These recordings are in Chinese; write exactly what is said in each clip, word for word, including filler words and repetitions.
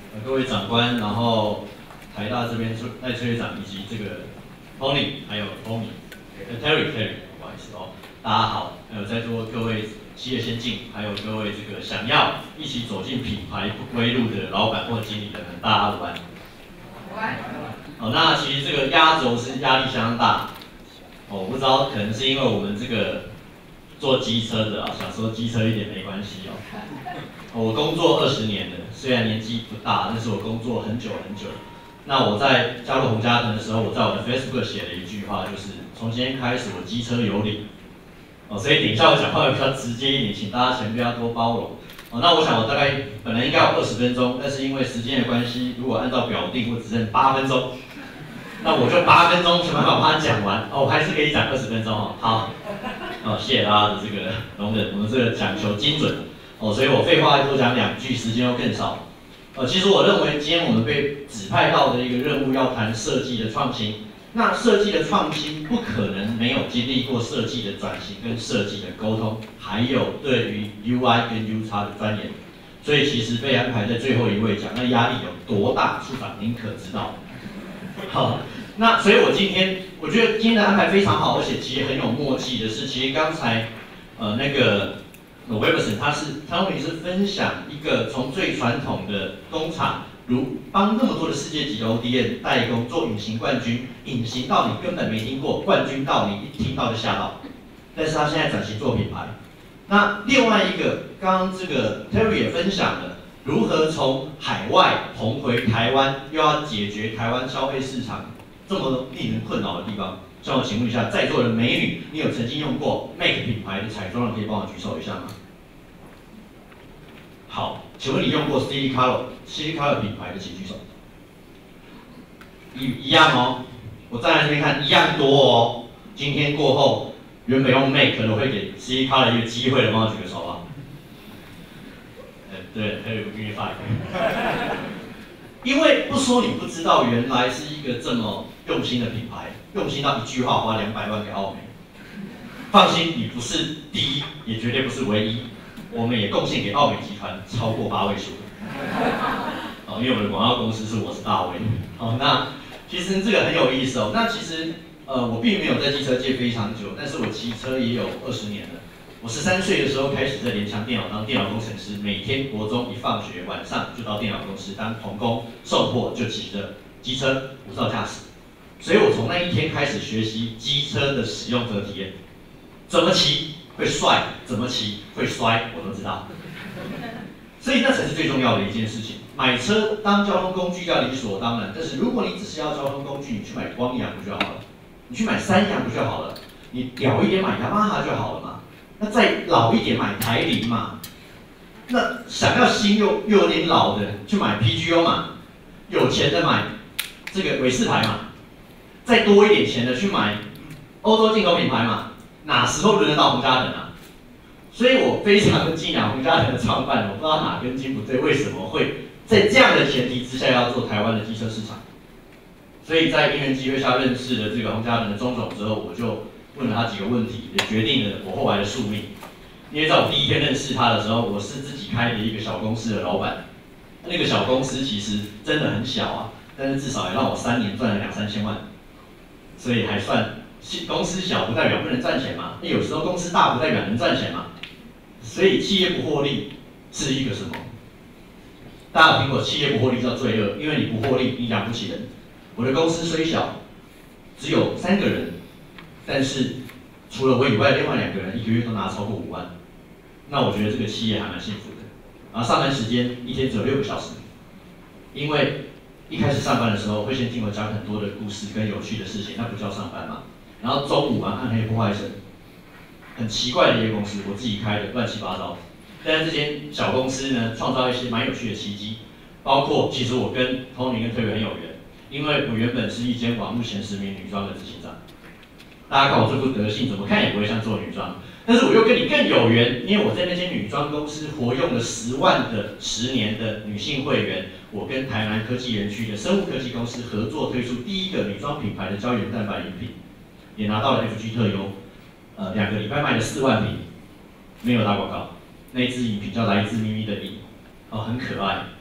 呃各位长官，然后台大这边赖崔学长以及这个 Tony 还有 Tommy， 呃 Terry Terry， 不好意思哦，大家好，还有在座各位企业先进，还有各位这个想要一起走进品牌不归路的老板或经理的人，大家午安。午安。好，那其实这个压轴是压力相当大，哦，我不知道可能是因为我们这个做机车的啊，想说机车一点没关系哦。我工作二十年了，虽然年纪不大，但是我工作很久很久。那我在加入鸿嘉腾的时候，我在我的 Facebook 写了一句话，就是从今天开始我机车有理。哦，所以等一下我讲话会比较直接一点，请大家前面要多包容。哦，那我想我大概本来应该有二十分钟，但是因为时间的关系，如果按照表定，我只剩八分钟。那我就八分钟想办法把它讲完。哦，我还是可以讲二十分钟哦。好，哦，谢谢大家的这个容忍，我们这个讲求精准。哦，所以我废话多讲两句，时间又更少。呃，其实我认为今天我们被指派到的一个任务，要谈设计的创新。那设计的创新不可能没有经历过设计的转型跟设计的沟通，还有对于 U I 跟 U X 的钻研。所以其实被安排在最后一位讲，那压力有多大，处长您可知道？好，那所以我今天我觉得今天的安排非常好，而且其实很有默契的是，其实刚才呃那个。Webson 他是他会是分享一个从最传统的工厂，如帮那么多的世界级的 O D M 代工做隐形冠军，隐形到你根本没听过，冠军到你一听到就吓到。但是他现在转型做品牌。那另外一个，刚刚这个 Terry 也分享了如何从海外红回台湾，又要解决台湾消费市场这么令人困扰的地方。像我请问一下，在座的美女，你有曾经用过 Make 品牌的彩妆的，可以帮我举手一下吗？好，请问你用过 City Color、City Color 品牌的，请举手。一一样哦，我站在这边看，一样多哦。今天过后，原本用 Make 的，我会给 City Color 一个机会的，帮我举个手啊。呃，对，还有个 Unify。因为不说你不知道，原来是一个这么用心的品牌。用心到一句话花两百万给奥美，放心，你不是第一，也绝对不是唯一。我们也贡献给奥美集团超过八位数。哦，因为我们的广告公司是我是大卫。哦，那其实这个很有意思哦。那其实呃，我并没有在机车界非常久，但是我骑车也有二十年了。我十三岁的时候开始在联强电脑当电脑工程师，每天国中一放学，晚上就到电脑公司当童工，送货就骑着机车无照驾驶。所以我从那一天开始学习机车的使用和体验，怎么骑会帅，怎么骑会摔，我都知道。所以那才是最重要的一件事情。买车当交通工具要理所当然，但是如果你只是要交通工具，你去买光阳不就好了？你去买三阳不就好了？你屌一点买雅马哈就好了嘛。那再老一点买台铃嘛。那想要新又又有点老的，去买 P G O 嘛。有钱的买这个韦士牌嘛。再多一点钱的去买欧洲进口品牌嘛，哪时候轮得到鸿嘉腾啊？所以我非常的敬仰鸿嘉腾的创办人，我不知道哪根筋不对，为什么会在这样的前提之下要做台湾的机车市场？所以在因缘机会下认识了这个鸿嘉腾的钟总之后，我就问了他几个问题，也决定了我后来的宿命。因为在我第一天认识他的时候，我是自己开的一个小公司的老板，那个小公司其实真的很小啊，但是至少也让我三年赚了两三千万。所以还算公司小不代表不能赚钱嘛，那有时候公司大不代表能赚钱嘛。所以企业不获利是一个什么？大家有听过企业不获利叫罪恶，因为你不获利，你养不起人。我的公司虽小，只有三个人，但是除了我以外，另外两个人一个月都拿超过五万。那我觉得这个企业还蛮幸福的。然后上班时间一天只有六个小时，因为一开始上班的时候会先听我讲很多的故事跟有趣的事情，那不叫上班嘛。然后中午啊，暗黑破坏神，很奇怪的一个公司，我自己开的，乱七八糟。但是这间小公司呢，创造一些蛮有趣的奇迹，包括其实我跟 Tony 跟Terry很有缘，因为我原本是一间网络前十名女装的执行长。大家看我这副德性，怎么看也不会像做女装。但是我又跟你更有缘，因为我在那间女装公司活用了十万的十年的女性会员。我跟台南科技园区的生物科技公司合作推出第一个女装品牌的胶原蛋白饮品，也拿到了 F G 特优，呃，两个礼拜卖了四万瓶，没有打广告。那一支饮品叫来自咪咪的饮，哦，很可爱，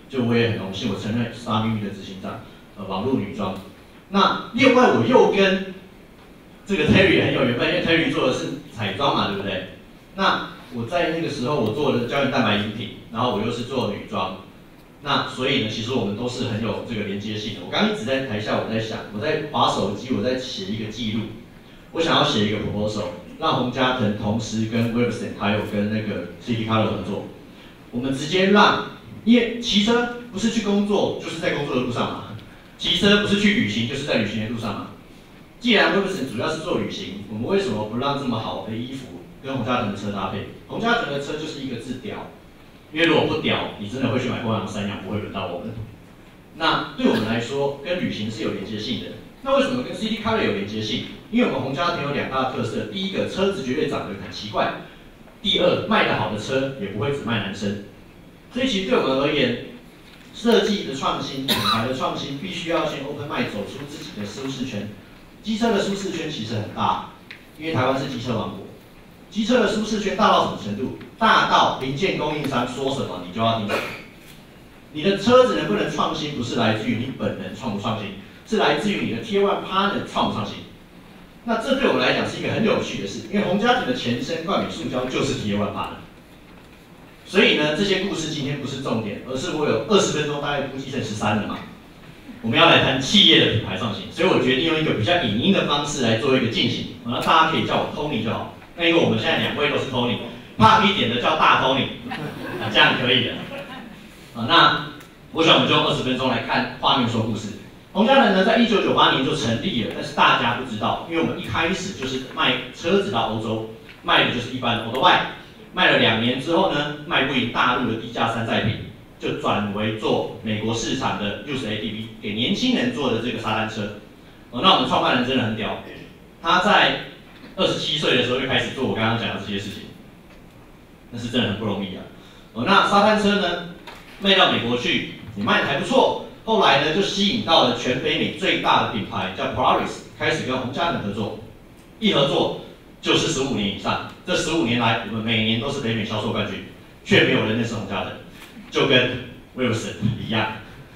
就我也很荣幸，我承认 Star Mimi 的执行长，呃，网络女装。那另外我又跟这个 Terry 很有缘分，因为 Terry 做的是彩妆嘛，对不对？那我在那个时候我做的胶原蛋白饮品，然后我又是做女装，那所以呢，其实我们都是很有这个连接性的。我刚刚一直在台下，我在想，我在滑手机，我在写一个记录，我想要写一个 proposal， 让洪嘉腾同时跟 Webster 还有跟那个 City Color 合作，我们直接让，因为骑车不是去工作，就是在工作的路上嘛，骑车不是去旅行，就是在旅行的路上嘛。既然 Webster 主要是做旅行，我们为什么不让这么好的衣服跟洪嘉腾的车搭配？洪嘉腾的车就是一个字屌，因为如果不屌，你真的会去买光阳三样，不会轮到我们。那对我们来说，跟旅行是有连接性的。那为什么跟 City Color 有连接性？因为我们洪嘉腾有两大特色，第一个车子绝对长得很奇怪，第二卖得好的车也不会只卖男生。所以其实对我们而言，设计的创新、品牌的创新，必须要先 open mind 走出自己的舒适圈。机车的舒适圈其实很大，因为台湾是机车王国。机车的舒适圈大到什么程度？大到零件供应商说什么你就要听什么。你的车子能不能创新，不是来自于你本人创不创新，是来自于你的 Tier One Partner 创不创新。那这对我们来讲是一个很有趣的事，因为洪嘉腾的前身冠冕塑胶就是 Tier One Partner。所以呢，这些故事今天不是重点，而是我有二十分钟，大概估计剩十三了嘛。我们要来谈企业的品牌创新，所以我决定用一个比较影音的方式来做一个进行。那大家可以叫我 Tony 就好。那因为我们现在两位都是 Tony， 胖一点的叫大 Tony， 啊，这样可以的。啊，那我想我们就用二十分钟来看画面说故事。洪嘉腾呢，在一九九八年就成立了，但是大家不知道，因为我们一开始就是卖车子到欧洲，卖的就是一般的 Auto Y， 卖了两年之后呢，卖不赢大陆的低价山寨品。就转为做美国市场的 Use A T V， 给年轻人做的这个沙滩车。哦，那我们创办人真的很屌，他在二十七岁的时候就开始做我刚刚讲的这些事情，那是真的很不容易啊。哦，那沙滩车呢，卖到美国去，也卖的还不错。后来呢，就吸引到了全北美最大的品牌叫 Polaris， 开始跟洪嘉腾合作，一合作就是十五年以上。这十五年来，我们每年都是北美销售冠军，却没有人认识洪嘉腾。就跟 Wilson 一样，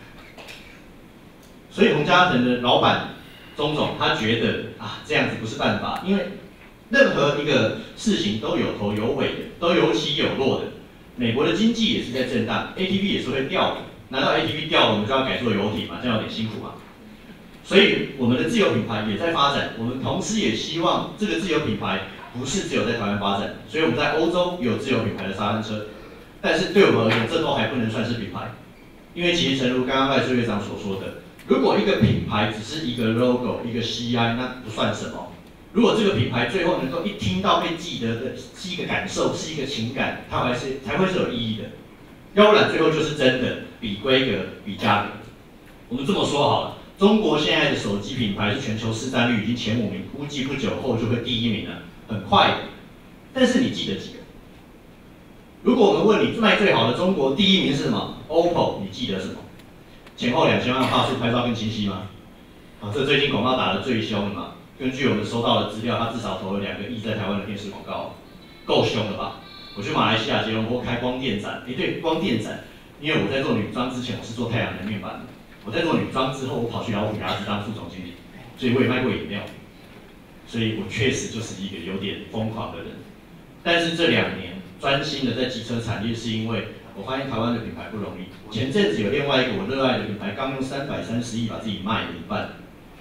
所以洪嘉腾的老板钟总他觉得啊这样子不是办法，因为任何一个事情都有头有尾的，都有起有落的。美国的经济也是在震荡 ，A T V 也是会掉的。难道 A T V 掉了我们就要改做游艇吗？这样有点辛苦嘛。所以我们的自有品牌也在发展，我们同时也希望这个自有品牌不是只有在台湾发展，所以我们在欧洲有自有品牌的沙滩车。但是对我们而言，这都还不能算是品牌，因为其实诚如刚刚赖志院长所说的，如果一个品牌只是一个 logo、一个 C I， 那不算什么。如果这个品牌最后能够一听到被记得的是一个感受，是一个情感，它还是才会是有意义的。要不然最后就是真的比规格、比价格。我们这么说好了，中国现在的手机品牌是全球市占率已经前五名，估计不久后就会第一名了，很快的。但是你记得几个？如果我们问你卖最好的中国第一名是什么 ？O P P O， 你记得什么？前后两千万画素拍照更清晰吗？啊，这最近广告打得最凶的嘛。根据我们收到的资料，他至少投了两个亿在台湾的电视广告，够凶了吧？我去马来西亚吉隆坡开光电展，诶，对，光电展，因为我在做女装之前，我是做太阳能面板的。我在做女装之后，我跑去老虎牙子当副总经理，所以我也卖过饮料。所以我确实就是一个有点疯狂的人。但是这两年，专心的在机车产业，是因为我发现台湾的品牌不容易。前阵子有另外一个我热爱的品牌，刚用三百三十亿把自己卖了一半。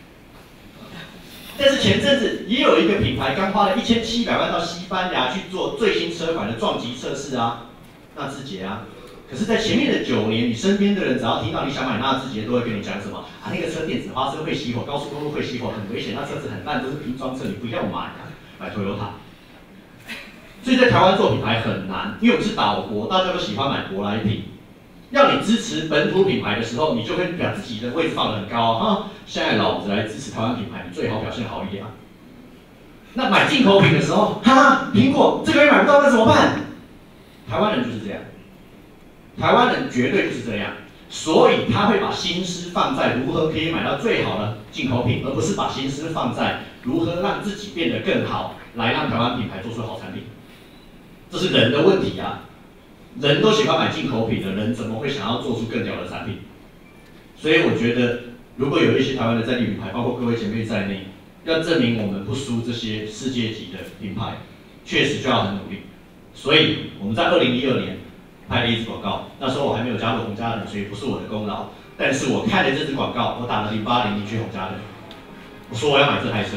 但是前阵子也有一个品牌刚花了一千七百万到西班牙去做最新车款的撞击测试啊，纳智捷啊。可是，在前面的九年，你身边的人只要听到你想买纳智捷，都会跟你讲什么啊？那个车电子花车会熄火，高速公路会熄火，很危险，那车子很烂，都是拼装车，你不要买啊，买 Toyota。所以在台湾做品牌很难，因为我们是岛国，大家都喜欢买舶来品。要你支持本土品牌的时候，你就会把自己的位置放得很高啊。现在老子来支持台湾品牌，你最好表现好一点啊。那买进口品的时候，哈哈，苹果这个月买不到，那怎么办？台湾人就是这样，台湾人绝对就是这样，所以他会把心思放在如何可以买到最好的进口品，而不是把心思放在如何让自己变得更好，来让台湾品牌做出好产品。这是人的问题啊。 人都喜欢买进口品的人，怎么会想要做出更屌的产品？所以我觉得，如果有一些台湾的在地品牌，包括各位前辈在内，要证明我们不输这些世界级的品牌，确实就要很努力。所以我们在二零一二年拍了一支广告，那时候我还没有加入洪家人，所以不是我的功劳。但是我看了这支广告，我打了零八零零去洪家人，我说我要买这台车。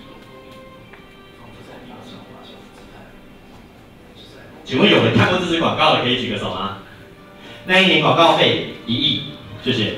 请问有人看过这支广告的可以举个手吗？那一年广告费一亿，谢谢。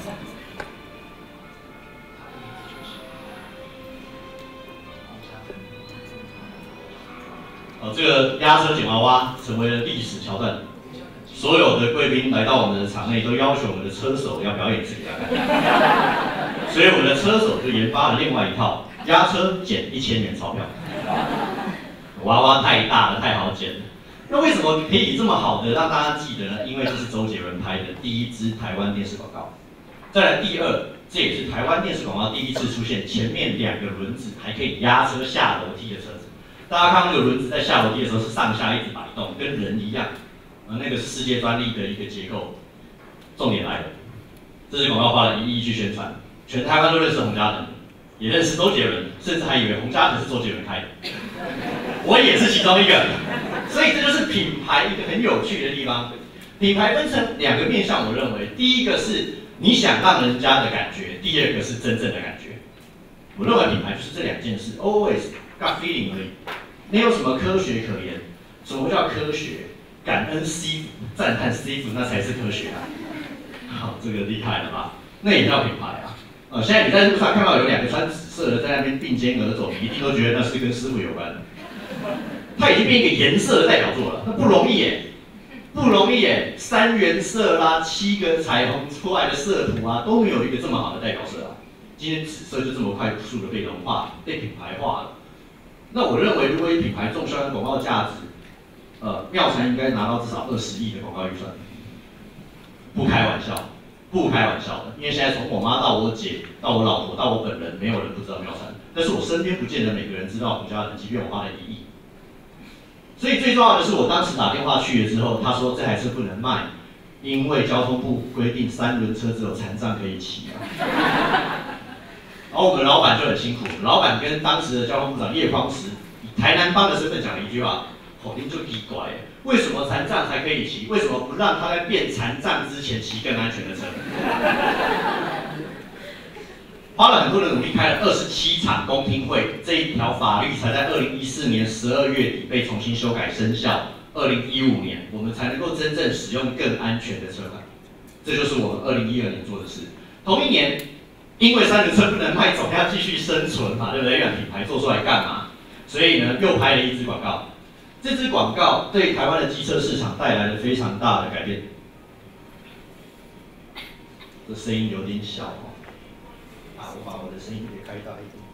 哦，这个压车捡娃娃成为了历史桥段。所有的贵宾来到我们的场内，都要求我们的车手要表演一次给他看。所以我们的车手就研发了另外一套压车捡一千元钞票。娃娃太大了，太好捡了。那为什么可以这么好的让大家记得呢？因为这是周杰伦拍的第一支台湾电视广告。再来第二，这也是台湾电视广告第一次出现前面两个轮子还可以压车下楼梯的车子。大家看到那个轮子在下楼梯的时候是上下一直摆动，跟人一样。呃，那个是世界专利的一个结构。重点来了，这支广告花了一亿去宣传，全台湾都认识洪家腾，也认识周杰伦，甚至还以为洪家腾是周杰伦开的。我也是其中一个。所以这就是品牌一个很有趣的地方。品牌分成两个面向，我认为，第一个是你想让人家的感觉，第二个是真正的感觉。我认为品牌就是这两件事 ，always got feeling 而已，没有什么科学可言。什么叫科学？感恩师傅，赞叹师傅，那才是科学啊！好，这个厉害了吧？那也叫品牌啊！呃，现在你在路上看到有两个穿紫色的在那边并肩而走，你一定都觉得那是跟师傅有关的。它已经变一个颜色的代表作了，那不容易耶，不容易耶！三原色啦，七个彩虹出来的色图啊，都没有一个这么好的代表色啊。今天紫色就这么快速的被融化、被品牌化了。那我认为，如果以品牌重销跟广告价值，呃，妙禅应该拿到至少二十亿的广告预算，不开玩笑，不开玩笑的。因为现在从我妈到我姐到我老婆到我本人，没有人不知道妙禅，但是我身边不见得每个人知道洪家人，即便我花了一亿。所以最重要的是，我当时打电话去了之后，他说这台车不能卖，因为交通部规定三轮车只有残障可以骑啊。然后我们老板就很辛苦，老板跟当时的交通部长叶匡时以台南帮的身份讲了一句话。口令就奇怪，为什么残障才可以骑？为什么不让他在变残障之前骑更安全的车？花了很多的努力，开了二十七场公听会，这一条法律才在二零一四年十二月底被重新修改生效。二零一五年，我们才能够真正使用更安全的车款。这就是我们二零一二年做的事。同一年，因为三轮车不能卖，总要继续生存嘛，对不对？让品牌做出来干嘛？所以呢，又拍了一支广告。这支广告对台湾的机车市场带来了非常大的改变。这声音有点小哦，啊，我把我的声音也开大一点。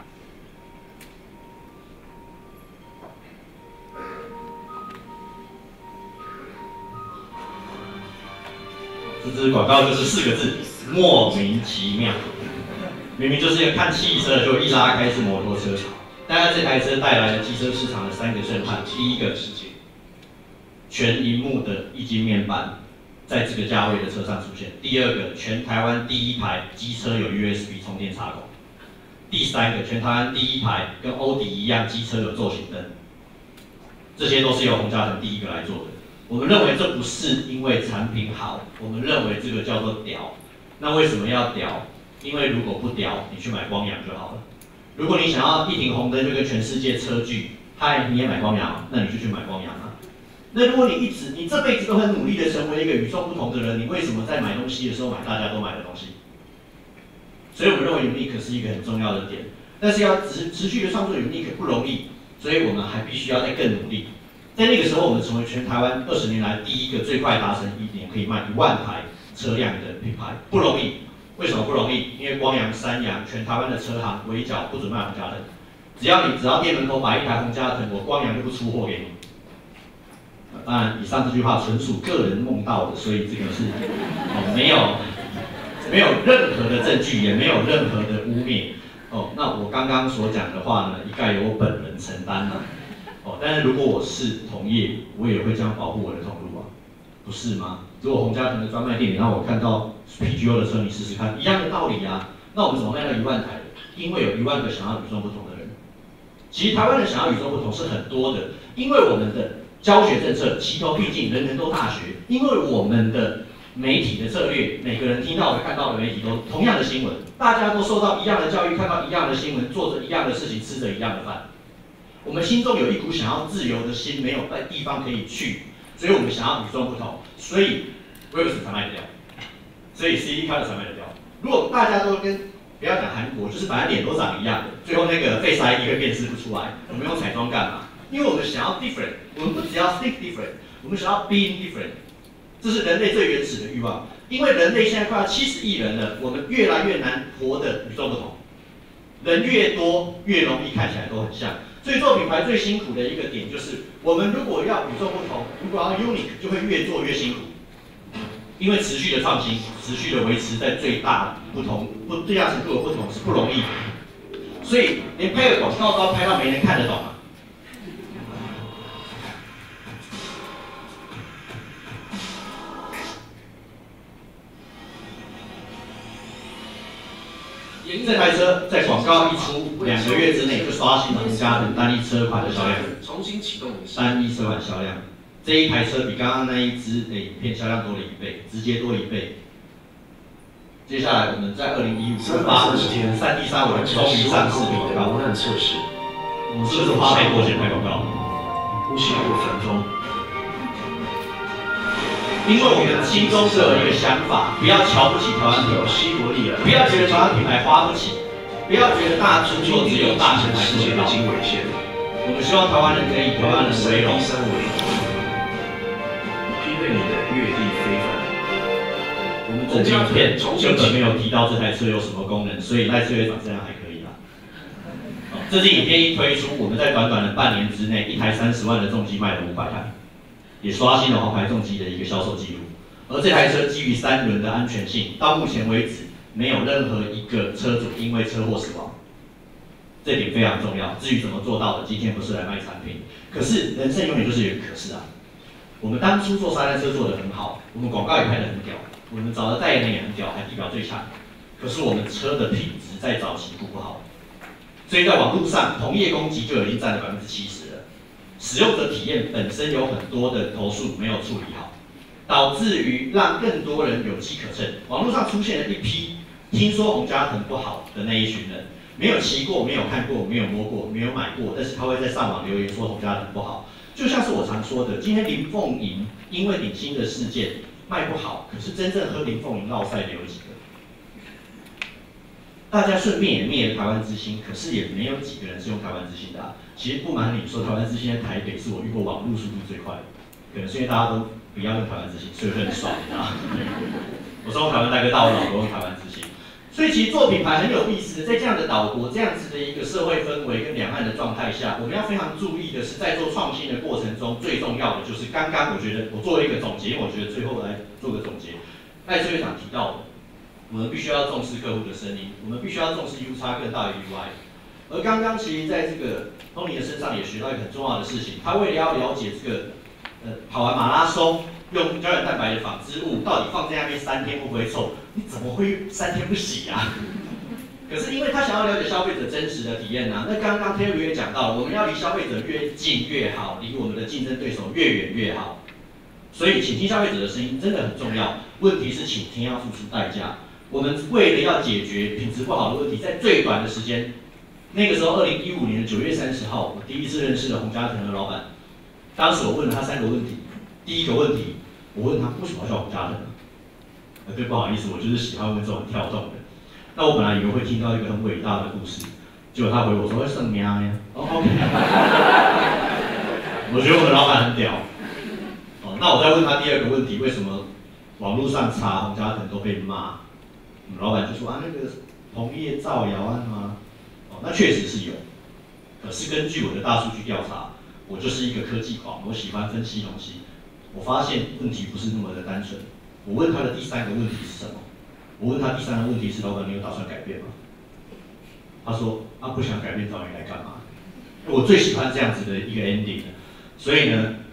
这支广告就是四个字：莫名其妙。明明就是一个看汽车，就一拉开是摩托车。大概这台车带来了机车市场的三个震撼。第一个事情，全萤幕的液晶面板在这个价位的车上出现；第二个，全台湾第一台机车有 U S B 充电插口；第三个，全台湾第一台跟欧迪一样机车有座行灯。这些都是由洪家腾第一个来做的。我们认为这不是因为产品好，我们认为这个叫做屌。那为什么要屌？因为如果不屌，你去买光阳就好了。如果你想要一停红灯就跟全世界车距，嗨，你也买光阳，那你就去买光阳啊。那如果你一直你这辈子都很努力的成为一个与众不同的人，你为什么在买东西的时候买大家都买的东西？所以我们认为 unique 是一个很重要的点，但是要持持续的创作 unique 不容易，所以我们还必须要再更努力。在那个时候，我们成为全台湾二十年来第一个最快达成一年可以卖一万台车辆的品牌，不容易。为什么不容易？因为光阳、三阳，全台湾的车行围剿不准卖洪家腾。只要你只要店门口摆一台洪家腾，我光阳就不出货给你。当然，以上这句话纯属个人梦到的，所以这个是、哦、没有没有任何的证据，也没有任何的污蔑。哦，那我刚刚所讲的话呢，一概由我本人承担了。哦，但是如果我是同业，我也会这样保护我的通路啊。 不是吗？如果洪家腾的专卖店，你让我看到 P G O 的车，你试试看，一样的道理啊。那我们怎么卖到一万台？因为有一万个想要与众不同的人。其实台湾人想要与众不同是很多的，因为我们的教学政策齐头并进，人人都大学，因为我们的媒体的策略，每个人听到的、看到的媒体都同样的新闻，大家都受到一样的教育，看到一样的新闻，做着一样的事情，吃着一样的饭。我们心中有一股想要自由的心，没有地方可以去，所以我们想要与众不同，所以 Webster 才卖得掉，所以 C D 开了才卖得掉。如果大家都跟不要讲韩国，就是反正脸都长一样的，最后那个 Face I D 会辨识不出来，我们用彩妆干嘛？因为我们想要 different， 我们不只要 think different， 我们想要 being different， 这是人类最原始的欲望。因为人类现在快要七十亿人了，我们越来越难活得与众不同。人越多，越容易看起来都很像。所以做品牌最辛苦的一个点就是，我们如果要与众不同，如果要 unique， 就会越做越辛苦。因为持续的创新，持续的维持在最大不同不最大程度的不同是不容易的，所以连拍个广告都要拍到没人看得懂啊。这台车在广告一出，两个月之内就刷新了洪家腾单一车款的销量， 重新启动单一车款销量。这一台车比刚刚那一支的影片销量多了一倍，直接多一倍。接下来我们在二零一五月八日三 D 三维终于上市广告。 模难测试， 我们是不是花太多钱拍广告？ 呼吸过繁风。 因为我们心中是有一个想法，不要瞧不起台湾品牌，不要觉得台湾品牌花不起，不要觉得大出错只有大品牌做得到。我们希望台湾人可以以台湾人为荣。 你的越地非凡。 我们整影片根本没有提到这台车有什么功能，所以赖车员长这样还可以啦。这支影片一推出，我们在短短的半年之内，一台三十万的重机卖了五百台，也刷新了黄牌重机的一个销售记录。而这台车基于三轮的安全性，到目前为止没有任何一个车主因为车祸死亡，这点非常重要。至于怎么做到的，今天不是来卖产品，可是人生永远就是有个可是啊。我们当初做沙滩车做得很好，我们广告也拍得很屌，我们找的代言人也很屌，还地表最强。可是我们车的品质在早期不好，所以在网络上同业攻击就已经占了百分之七十了。使用者体验本身有很多的投诉没有处理好，导致于让更多人有机可乘。网络上出现了一批听说洪家腾不好的那一群人，没有骑过、没有看过、没有摸过、没有买过，但是他会在上网留言说洪家腾不好。就像是我常说的，今天林凤营因为顶新的事件卖不好，可是真正喝林凤营落赛的有几个？大家顺便也灭了台湾之星，可是也没有几个人是用台湾之星的啊。其实不瞒你说，台湾之星在台北是我遇过网络速度最快的，可能是因为大家都不要用台湾之星，所以会很爽，你知道吗？我从台湾大哥到我老婆用台湾之星。所以其实做品牌很有意思，在这样的岛国、这样子的一个社会氛围跟两岸的状态下，我们要非常注意的是，在做创新的过程中，最重要的就是刚刚我觉得我做了一个总结，我觉得最后来做个总结。赖车院长提到的，我们必须要重视客户的声音，我们必须要重视 U X 更大于 U I。而刚刚其实在这个 Tony 的身上也学到一个很重要的事情，他为了要了解这个呃跑完马拉松用胶原蛋白的纺织物到底放在那边三天会不会臭？你怎么会三天不洗啊？可是因为他想要了解消费者真实的体验啊，那刚刚 Terry 也讲到了，我们要离消费者越近越好，离我们的竞争对手越远越好。所以倾听消费者的声音真的很重要。问题是倾听要付出代价。我们为了要解决品质不好的问题，在最短的时间，那个时候二零一五年的九月三十号，我第一次认识了洪家腾的老板。当时我问了他三个问题，第一个问题，我问他为什么要叫洪家腾？呃，对，不好意思，我就是喜欢问这种很跳动的。那我本来以为会听到一个很伟大的故事，结果他回我说会圣喵呀。哦 ，OK。我觉得我的老板很屌。哦，那我再问他第二个问题，为什么网络上查洪家腾都被骂？我们老板就说啊，那个同业造谣案吗？哦，那确实是有。可是根据我的大数据调查，我就是一个科技狂，我喜欢分析东西。我发现问题不是那么的单纯。我问他的第三个问题是什么？我问他第三个问题是：老板，你有打算改变吗？他说：啊，不想改变，找你来干嘛？我最喜欢这样子的一个 ending 了。所以呢，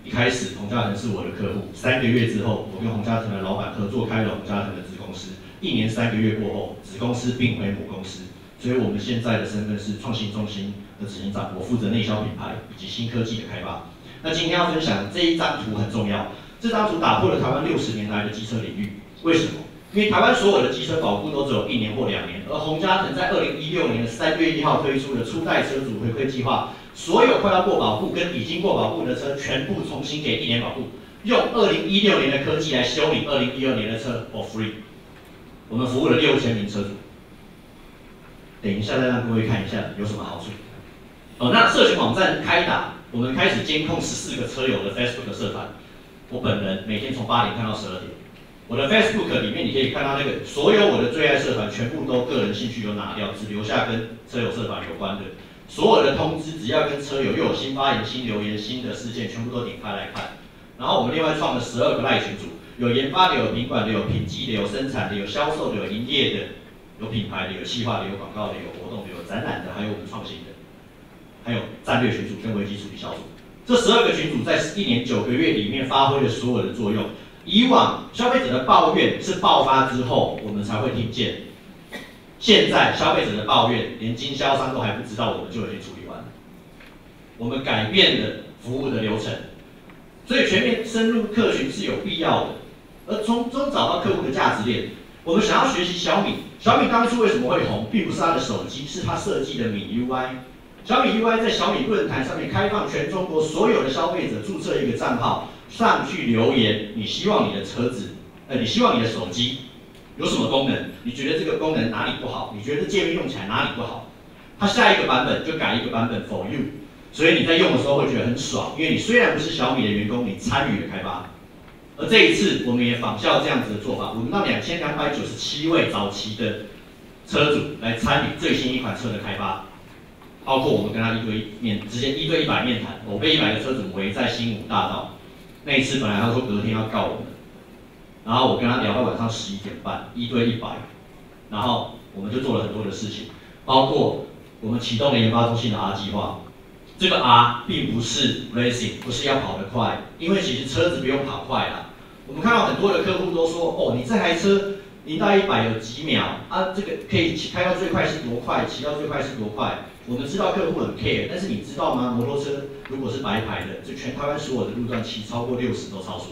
一开始洪嘉诚是我的客户，三个月之后，我跟洪嘉诚的老板合作开了洪嘉诚的子公司，一年三个月过后，子公司并回母公司，所以我们现在的身份是创新中心的执行长，我负责内销品牌以及新科技的开发。那今天要分享这一张图很重要，这张图打破了台湾六十年来的机车领域，为什么？因为台湾所有的机车保固都只有一年或两年，而洪嘉诚在二零一六年的三月一号推出的初代车主回馈计划，所有快要过保固跟已经过保固的车，全部重新给一年保固，用二零一六年的科技来修理二零一二年的车 for free。我们服务了六千名车主，等一下再让各位看一下有什么好处。哦，那社群网站开打，我们开始监控十四个车友的 Facebook 社团，我本人每天从八点看到十二点。我的 Facebook 里面你可以看到那个所有我的最爱社团全部都个人兴趣都拿掉，只留下跟车友社团有关的。所有的通知只要跟车友又有新发言、新留言、新的事件，全部都点开来看。然后我们另外创了十二个赖群组，有研发的、有品管的、有品技的、有生产的、有销售的、有营业的、有品牌的、有企划的、有广告的、有活动的、有展览的，还有我们创新的，还有战略群组跟危机处理小组。这十二个群组在一年九个月里面发挥了所有的作用。以往消费者的抱怨是爆发之后我们才会听见，现在消费者的抱怨连经销商都还不知道，我们就已经处理完了。我们改变了服务的流程，所以全面深入客群是有必要的，而从中找到客户的价值链。我们想要学习小米，小米当初为什么会红，并不是它的手机，是它设计的米 U I。小米 U I 在小米论坛上面开放全中国所有的消费者注册一个账号。上去留言，你希望你的车子，呃，你希望你的手机有什么功能？你觉得这个功能哪里不好？你觉得界面用起来哪里不好？它下一个版本就改一个版本 for you， 所以你在用的时候会觉得很爽，因为你虽然不是小米的员工，你参与了开发。而这一次我们也仿效这样子的做法，我们让两千两百九十七位早期的车主来参与最新一款车的开发，包括我们跟他一对一面，直接一对一百面谈，我被一百个车主围在新武大道。那一次本来他说隔天要告我们，然后我跟他聊到晚上十一点半，一对一百，然后我们就做了很多的事情，包括我们启动了研发中心的 R 计划。这个 R 并不是 racing， 不是要跑得快，因为其实车子不用跑快啦。我们看到很多的客户都说，哦，你这台车零到一百有几秒啊？这个可以开到最快是多快，骑到最快是多快？我们知道客户很 care， 但是你知道吗？摩托车如果是白牌的，就全台湾所有的路段骑超过六十都超速。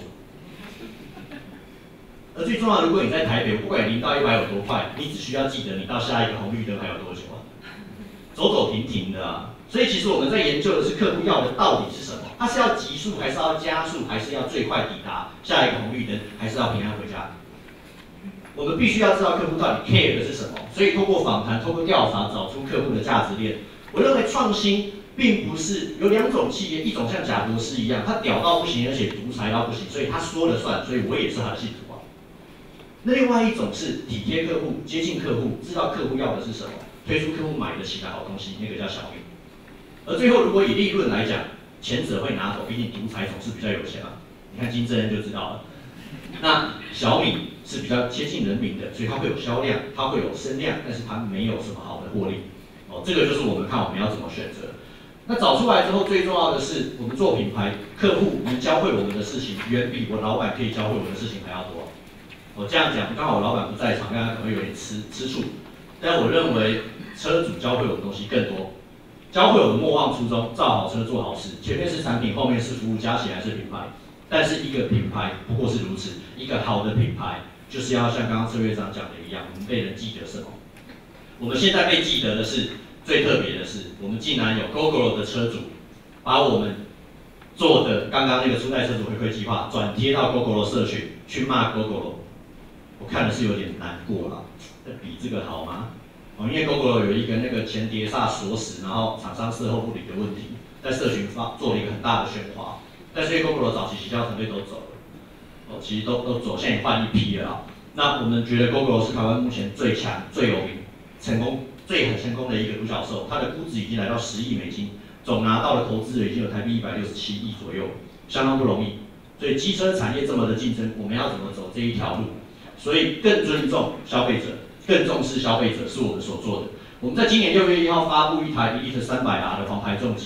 而最重要，如果你在台北，不管零到一百有多快，你只需要记得你到下一个红绿灯还有多久啊？走走停停的啊。所以其实我们在研究的是客户要的到底是什么？他是要极速，还是要加速，还是要最快抵达下一个红绿灯，还是要平安回家？我们必须要知道客户到底 care 的是什么，所以透过访谈、透过调查，找出客户的价值链。我认为创新并不是有两种企业，一种像贾博士一样，他屌到不行，而且独裁到不行，所以他说了算，所以我也是他的信徒啊。那另外一种是体贴客户、接近客户，知道客户要的是什么，推出客户买得起的好东西，那个叫小米。而最后，如果以利润来讲，前者会拿走，毕竟独裁总是比较有钱嘛。你看金正恩就知道了。那小米是比较贴近人民的，所以它会有销量，它会有声量，但是它没有什么好的获利。哦，这个就是我们看我们要怎么选择。那找出来之后，最重要的是我们做品牌，客户能教会我们的事情，远比我老板可以教会我的事情还要多。我这样讲，刚好我老板不在场，刚刚可能有点吃吃醋，但我认为车主教会我的东西更多。教会我们莫忘初衷，造好车做好事，前面是产品，后面是服务，加起来是品牌。但是一个品牌不过是如此，一个好的品牌就是要像刚刚车院长讲的一样，我们被人记得什么？我们现在被记得的是最特别的是，我们竟然有 Gogoro 的车主把我们做的刚刚那个初代车主回馈计划转贴到 Gogoro 社群去骂 Gogoro， 我看的是有点难过了，比这个好吗？哦，因为 Gogoro 有一个那个前碟刹锁死，然后厂商售后不理的问题，在社群发做了一个很大的喧哗。但是因为 Gogoro 早期行销团队都走了，哦，其实都都走，现在也换一批了啦。那我们觉得 Gogoro 是台湾目前最强、最有名、成功、最很成功的一个独角兽，它的估值已经来到十亿美金，总拿到的投资已经有台币一百六十七亿左右，相当不容易。所以机车产业这么的竞争，我们要怎么走这一条路？所以更尊重消费者，更重视消费者是我们所做的。我们在今年六月一号发布一台 Elite 三百 R 的黄牌重机。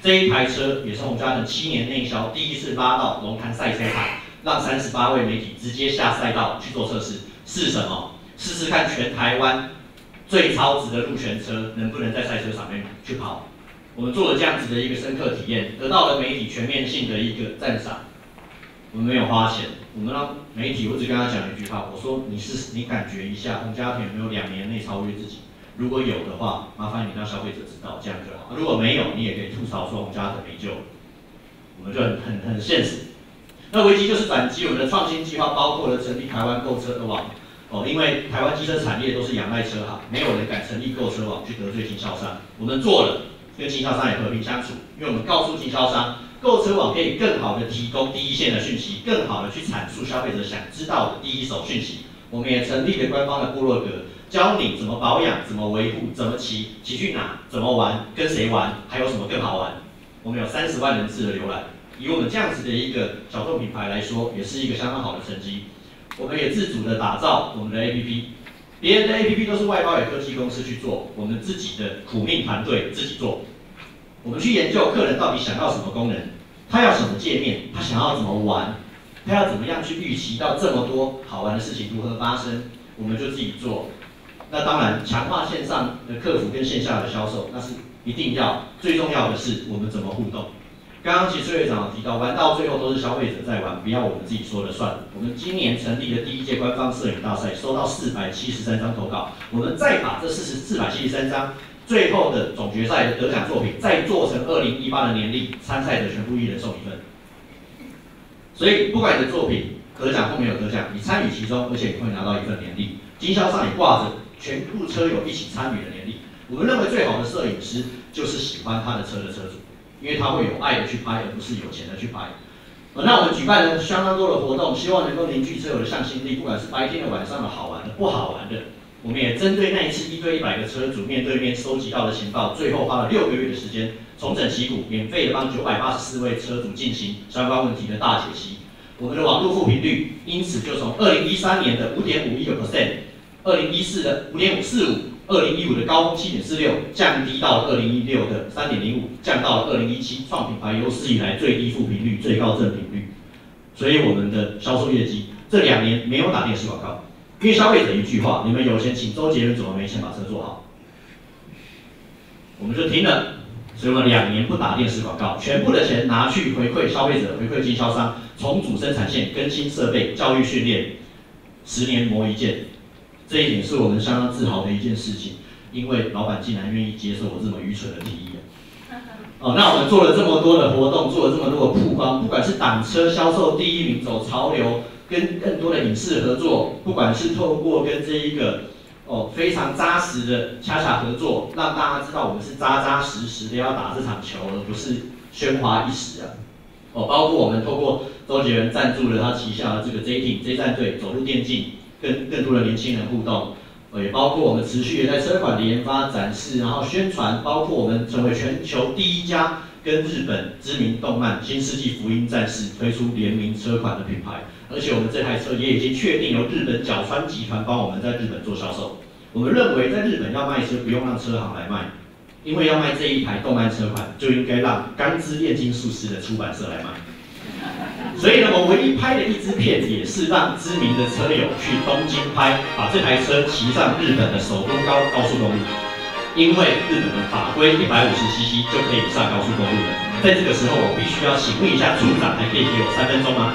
这一台车也是洪嘉诚七年内销第一次拉到龙潭赛车场，让三十八位媒体直接下赛道去做测试。是什么？试试看全台湾最超值的路权车能不能在赛车场面去跑。我们做了这样子的一个深刻体验，得到了媒体全面性的一个赞赏。我们没有花钱，我们让媒体，我只跟他讲一句话，我说你是你感觉一下洪嘉诚有没有两年内超越自己？如果有的话，麻烦你让消费者知道，这样就好。如果没有，你也可以吐槽说洪嘉诚没救。我们就很很很现实。那危机就是转机，我们的创新计划包括了成立台湾购车网。哦，因为台湾机车产业都是仰赖车行，没有人敢成立购车网去得罪经销商。我们做了，跟经销商也和平相处，因为我们告诉经销商，购车网可以更好的提供第一线的讯息，更好的去阐述消费者想知道的第一手讯息。我们也成立了官方的部落格，教你怎么保养、怎么维护、怎么骑、骑去哪、怎么玩、跟谁玩，还有什么更好玩。我们有三十万人次的浏览，以我们这样子的一个小众品牌来说，也是一个相当好的成绩。我们也自主的打造我们的 A P P， 别人的 A P P 都是外包给科技公司去做，我们自己的苦命团队自己做。我们去研究客人到底想要什么功能，他要什么界面，他想要怎么玩，他要怎么样去预期到这么多好玩的事情如何发生，我们就自己做。那当然，强化线上的客服跟线下的销售，那是一定要。最重要的是我们怎么互动。刚刚其实崔会长有提到，玩到最后都是消费者在玩，不要我们自己说了算。我们今年成立的第一届官方摄影大赛，收到四百七十三张投稿，我们再把这四十四百七十三张最后的总决赛的得奖作品，再做成二零一八的年历，参赛者全部一人送一份。所以不管你的作品得奖或没有得奖，你参与其中，而且你会拿到一份年历。经销商也挂着全部车友一起参与的年历。我们认为最好的摄影师就是喜欢他的车的车主。因为他会有爱的去拍，而不是有钱的去拍。呃、那我们举办了相当多的活动，希望能够凝聚车友的向心力，不管是白天的、晚上的、好玩的、不好玩的。我们也针对那一次一对一百个车主面对面收集到的情报，最后花了六个月的时间，重整旗鼓，免费的帮九百八十四位车主进行相关问题的大解析。我们的网络复评率因此就从二零一三年的五点五一个 percent， 二零一四的五点五四五。二零一五的高峰 七点四六 降低到了二零一六的 三点零五， 降到了二零一七创品牌有史以来最低负评率、最高正评率。所以我们的销售业绩这两年没有打电视广告，因为消费者一句话：你们有钱请周杰伦，怎么没钱把车做好？我们就停了。所以我们两年不打电视广告，全部的钱拿去回馈消费者、回馈经销商，重组生产线、更新设备、教育训练，十年磨一剑。这一点是我们相当自豪的一件事情，因为老板竟然愿意接受我这么愚蠢的提议。哦，那我们做了这么多的活动，做了这么多的曝光，不管是挡车销售第一名走潮流，跟更多的影视合作，不管是透过跟这一个哦非常扎实的恰恰合作，让大家知道我们是扎扎实实的要打这场球，而不是喧哗一时啊。哦，包括我们透过周杰伦赞助了他旗下的这个 J Team J 战队走入电竞。跟更多的年轻人互动，也包括我们持续的在车款的研发、展示，然后宣传，包括我们成为全球第一家跟日本知名动漫《新世纪福音战士》推出联名车款的品牌，而且我们这台车也已经确定由日本角川集团帮我们在日本做销售。我们认为在日本要卖车不用让车行来卖，因为要卖这一台动漫车款，就应该让钢之炼金术师的出版社来卖。所以呢，我唯一拍的一支片也是让知名的车友去东京拍，把这台车骑上日本的首都高高速公路，因为日本的法规一百五十 C C 就可以上高速公路了。在这个时候，我必须要请问一下组长，还可以给我三分钟吗？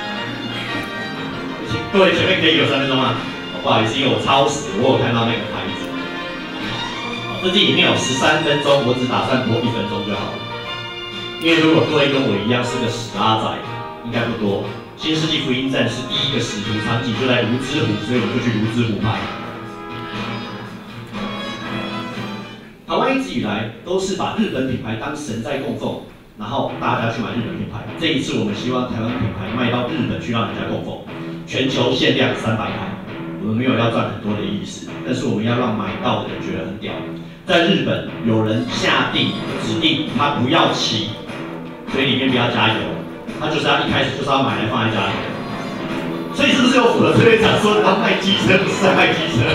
各位前面可以给我三分钟吗？哦、不好意思，因为我超时，我有看到那个牌子。哦、这里面有十三分钟，我只打算播一分钟就好了。因为如果各位跟我一样是个死阿仔，应该不多。新世纪福音战士第一个使徒场景就在泸沽湖，所以我就去泸沽湖拍。台湾一直以来都是把日本品牌当神在供奉，然后大家去买日本品牌。这一次我们希望台湾品牌卖到日本去，让人家供奉，全球限量三百台。我们没有要赚很多的意思，但是我们要让买到的人觉得很屌。在日本有人下定指定他不要骑，所以里面不要加油。他就是要一开始就是要买来放在家里，所以是不是有符合崔队长说的要卖机车，不是在卖机车？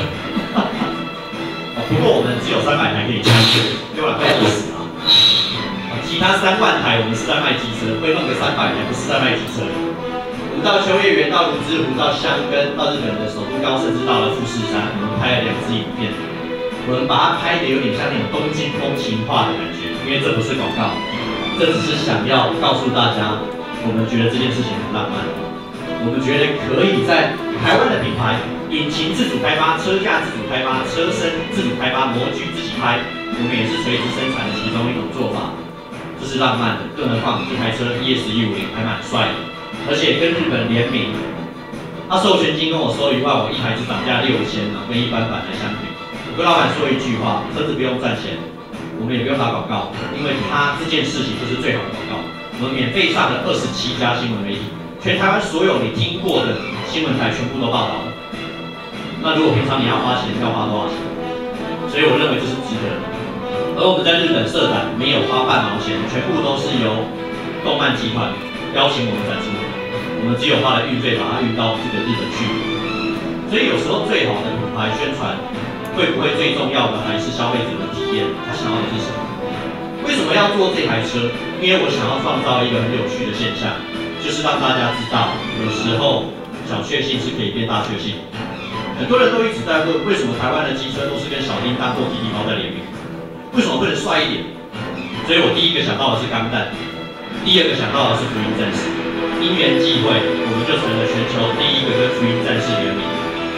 不过我们只有三百台可以加税，六百块不死啊！机其他三万台我们是在卖机车，会弄个三百台不是在卖机车。我们到秋叶原、到泸沽湖、到箱根、到日本的首都高，甚至到了富士山，我们拍了两支影片。我们把它拍的有点像那种东京风情画的感觉，因为这不是广告，这只是想要告诉大家，我们觉得这件事情很浪漫。我们觉得可以在台湾的品牌，引擎自主开发、车架自主开发、车身自主开发、模具自己拍，我们也是垂直生产的其中一种做法，这是浪漫的。更何况这台车 E S 一五零还蛮帅的，而且跟日本联名，他授权金跟我收一万，我一台只涨价六千啊，跟一般版来相比。我跟老板说一句话，车子不用赚钱，我们也不用打广告，因为他这件事情就是最好的广告。我们免费上了二十七家新闻媒体。全台湾所有你听过的新闻台全部都报道了。那如果平常你要花钱，要花多少钱？所以我认为这是值得的。而我们在日本设展没有花半毛钱，全部都是由动漫集团邀请我们展出，我们只有花了运费把它运到这个日本去。所以有时候最好的品牌宣传，会不会最重要的还是消费者的体验？他想要的是什么？为什么要做这台车？因为我想要创造一个很有趣的现象。就是让大家知道，有时候小确幸是可以变大确幸。很多人都一直在问，为什么台湾的机车都是跟小叮当或弟弟猫在联名？为什么不能帅一点？所以我第一个想到的是钢弹，第二个想到的是福音战士。因缘际会，我们就成了全球第一个跟福音战士联名。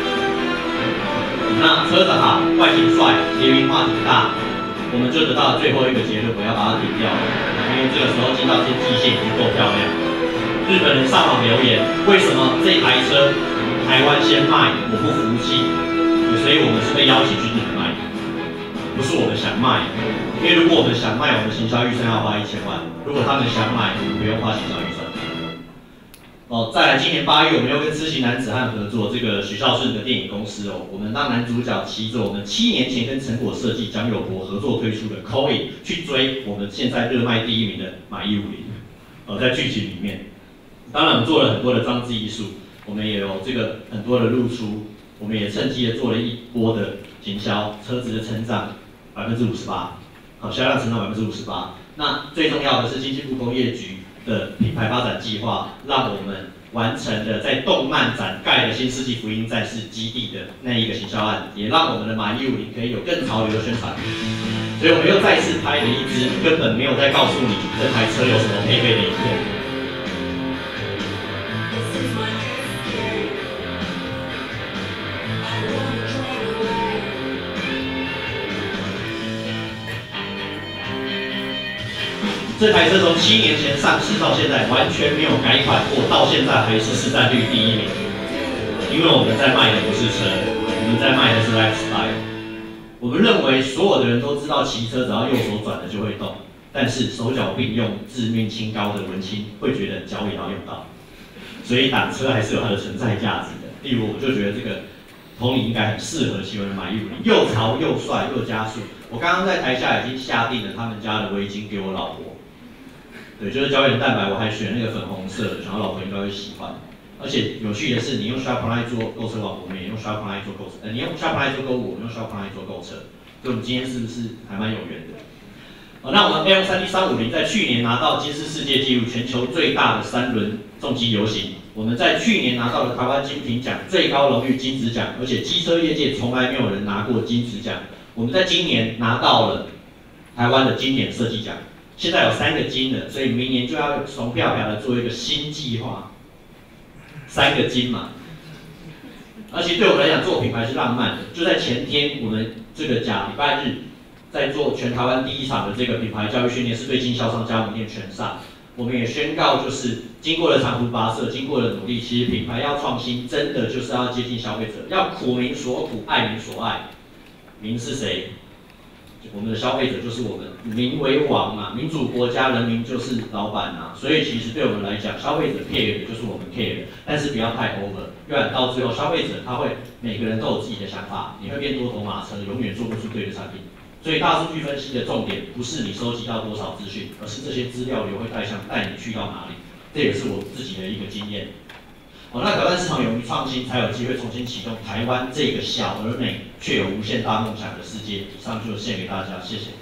那车子好，外形帅，联名话题大，我们就得到了最后一个结论，我要把它顶掉了，因为这个时候进到天际线已经够漂亮。日本人上网留言，为什么这台车台湾先卖？我不服气，所以我们是被邀请去日本卖的，不是我们想卖。因为如果我们想卖，我们行销预算要花一千万；如果他们想买，我们不用花行销预算。哦，再来，今年八月，我们又跟痴情男子汉合作，这个许孝顺的电影公司哦，我们让男主角骑着我们七年前跟成果设计蒋友柏合作推出的 Koi 去追我们现在热卖第一名的马一五零。哦，在剧情里面。当然，我们做了很多的装置艺术，我们也有这个很多的露出，我们也趁机的做了一波的行销，车子的成长百分之五十八，好，销量成长百分之五十八。那最重要的是经济部工业局的品牌发展计划，让我们完成了在动漫展盖的新世纪福音战士基地的那一个行销案，也让我们的马一五零可以有更潮流的宣传。所以我们又再次拍了一支根本没有在告诉你这台车有什么配备的影片。这台车从七年前上市到现在完全没有改款过，到现在还是市占率第一名。因为我们在卖的不是车，我们在卖的是 lifestyle。我们认为所有的人都知道骑车只要右手转了就会动，但是手脚并用、致命清高的文青会觉得脚也要用到，所以挡车还是有它的存在价值的。例如，我就觉得这个同理应该很适合骑我的马一五零，又潮又帅又加速。我刚刚在台下已经下定了他们家的围巾给我老婆。对，就是胶原蛋白，我还选那个粉红色的，想要老婆应该会喜欢。而且有趣的是，你用 Shopify 做购车网，我们也用 Shopify 做购车。呃，你用 Shopify 做购物，我们用 Shopify 做购车。所以我们今天是不是还蛮有缘的？哦，那我们 A O 三 D 三五零在去年拿到金氏世界纪录，全球最大的三轮重机游行。我们在去年拿到了台湾金品奖最高荣誉金质奖，而且机车业界从来没有人拿过金质奖。我们在今年拿到了台湾的经典设计奖。现在有三个金了，所以明年就要从票票的做一个新计划，三个金嘛。而且对我们来讲，做品牌是浪漫的。就在前天，我们这个假礼拜日，在做全台湾第一场的这个品牌教育训练，是对经销商加盟店全上。我们也宣告，就是经过了长途跋涉，经过了努力，其实品牌要创新，真的就是要接近消费者，要苦民所苦，爱民所爱。民是谁？我们的消费者就是我们，民为王嘛，民主国家人民就是老板啊，所以其实对我们来讲，消费者 care 的就是我们 care 的，但是不要太 over， 不然到最后消费者他会每个人都有自己的想法，你会变多头马车，永远做不出对的产品。所以大数据分析的重点不是你收集到多少资讯，而是这些资料流会带向带你去到哪里，这也是我自己的一个经验。哦，那挑战市场勇于创新，才有机会重新启动台湾这个小而美却有无限大梦想的世界。以上就献给大家，谢谢。